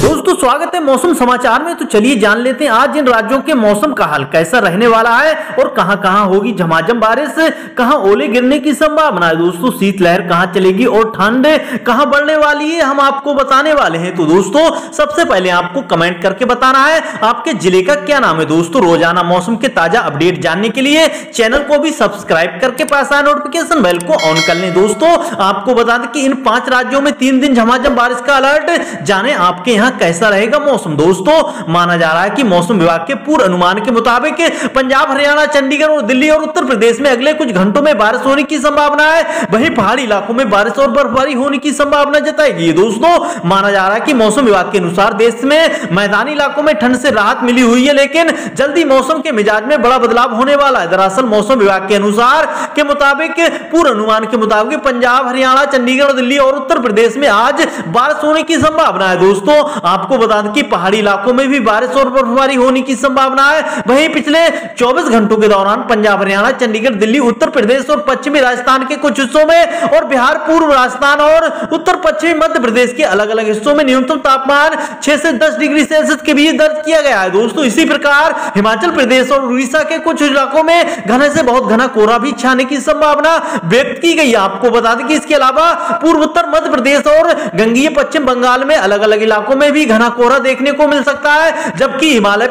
दोस्तों स्वागत है मौसम समाचार में। तो चलिए जान लेते हैं आज इन राज्यों के मौसम का हाल कैसा रहने वाला है और कहां कहां होगी झमाझम बारिश, कहां ओले गिरने की संभावना है। दोस्तों शीतलहर कहां चलेगी और ठंड कहां बढ़ने वाली है हम आपको बताने वाले हैं। तो दोस्तों सबसे पहले आपको कमेंट करके बताना है आपके जिले का क्या नाम है। दोस्तों रोजाना मौसम के ताजा अपडेट जानने के लिए चैनल को भी सब्सक्राइब करके पास आए नोटिफिकेशन बेल को ऑन कर लें। दोस्तों आपको बता दें कि इन 5 राज्यों में 3 दिन झमाझम बारिश का अलर्ट। जाने आपके यहाँ कैसा रहेगा मौसम। दोस्तों माना जा रहा है कि मौसम विभाग के पूर्व अनुमान के मुताबिक पंजाब, हरियाणा, चंडीगढ़ और दिल्ली और उत्तर प्रदेश में अगले कुछ घंटों में बारिश होने की संभावना है। वहीं पहाड़ी इलाकों में बारिश और बर्फबारी होने की संभावना जताई गई है। दोस्तों माना जा रहा है कि मौसम विभाग के अनुसार देश में मैदानी इलाकों में ठंड से राहत मिली हुई है, लेकिन जल्दी मौसम के मिजाज में बड़ा बदलाव होने वाला है। दरअसल मौसम विभाग के अनुसार के मुताबिक पूर्व अनुमान के मुताबिक पंजाब, हरियाणा, चंडीगढ़, दिल्ली और उत्तर प्रदेश में आज बारिश होने की संभावना है। दोस्तों आपको बता दें कि पहाड़ी इलाकों में भी बारिश और बर्फबारी होने की संभावना है। वहीं पिछले 24 घंटों के दौरान पंजाब, हरियाणा, चंडीगढ़, दिल्ली, उत्तर प्रदेश और पश्चिमी राजस्थान के कुछ हिस्सों में और बिहार, पूर्व राजस्थान और उत्तर पश्चिमी मध्य प्रदेश के अलग अलग हिस्सों में न्यूनतम तापमान 6 से 10 डिग्री सेल्सियस के बीच दर्ज किया गया है। दोस्तों इसी प्रकार हिमाचल प्रदेश और उड़ीसा के कुछ इलाकों में घने से बहुत घना कोहरा भी छाने की संभावना व्यक्त की गई है। आपको बता दें कि इसके अलावा पूर्व उत्तर मध्य प्रदेश और गंगीय पश्चिम बंगाल में अलग अलग इलाकों में भी घना कोहरा देखने को मिल सकता है, जबकि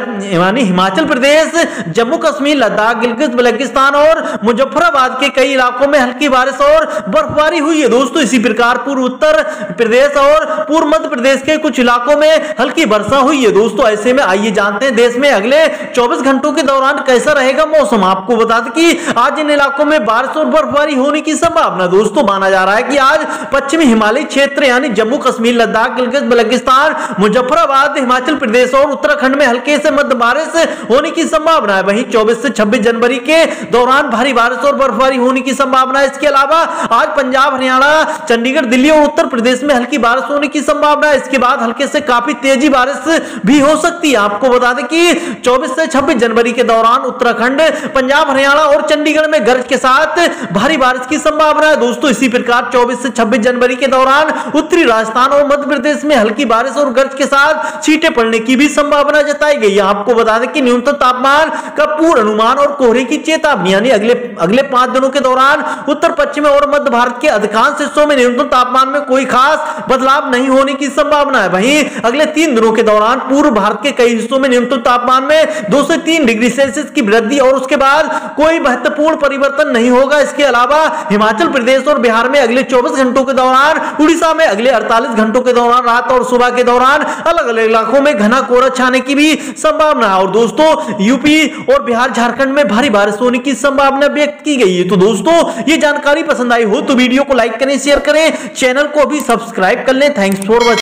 हिमाचल प्रदेश, जम्मू कश्मीर, लद्दाख, गिलगित बल्तिस्तान और मुजफ्फराबाद के कई इलाकों में हल्की बारिश और बर्फबारी हुई है। दोस्तों इसी प्रकार पूर्व उत्तर प्रदेश और पूर्व मध्य प्रदेश के कुछ इलाकों में हल्की वर्षा हुई है। दोस्तों ऐसे में आइए जानते हैं देश में अगले 24 घंटों के दौरान कैसा रहेगा मौसम। आपको बता दें कि आज इन इलाकों में बारिश और बर्फबारी होने की संभावना। दोस्तों माना जा रहा है कि आज पश्चिमी हिमालयी क्षेत्र यानी जम्मू कश्मीर, लद्दाख, गिलगित बल्तिस्तान, मुजफ्फराबाद, हिमाचल प्रदेश और उत्तराखंड में हल्के से मध्य बारिश होने की संभावना है। वहीं 24 से 26 जनवरी के दौरान भारी बारिश और बर्फबारी होने की संभावना है। इसके अलावा आज पंजाब, हरियाणा, चंडीगढ़, दिल्ली और उत्तर प्रदेश में हल्की बारिश होने की संभावना है। इसके बाद हल्के से काफी तेजी बारिश भी हो सकती है। आपको बता दें कि 24 से 26 जनवरी के दौरान उत्तराखंड, पंजाब, हरियाणा और चंडीगढ़ में गरज के साथ भारी बारिश की संभावना है। दोस्तों इसी प्रकार 24 से 26 जनवरी के दौरान उत्तरी राजस्थान और मध्य प्रदेश में हल्की बारिश और गरज के साथ छींटे पड़ने की भी संभावना जताई गई है। आपको बता दें कि न्यूनतम तापमान का पूर्व अनुमान और कोहरे की चेतावनी यानी अगले 5 दिनों के दौरान उत्तर पश्चिम और मध्य भारत के अधिकांश हिस्सों में न्यूनतम तापमान में कोई खास बदलाव नहीं होने की संभावना है। वहीं अगले 3 दिनों के दौरान पूर्व भारत के कई हिस्सों में न्यूनतम तापमान में 2 से 3 डिग्री सेल्सियस की वृद्धि और उसके बाद कोई महत्वपूर्ण परिवर्तन नहीं होगा। इसके अलावा हिमाचल प्रदेश और बिहार में अगले 24 घंटों के दौरान, उड़ीसा में अगले 48 घंटों के दौरान रात और सुबह के दौरान अलग अलग इलाकों में घना कोहरा छाने की भी संभावना है। और दोस्तों यूपी और बिहार, झारखंड में भारी बारिश होने की संभावना व्यक्त की गई है। तो दोस्तों ये जानकारी पसंद आई हो तो वीडियो को लाइक करें, शेयर करें, चैनल को भी सब्सक्राइब कर लें। Thanks for watching.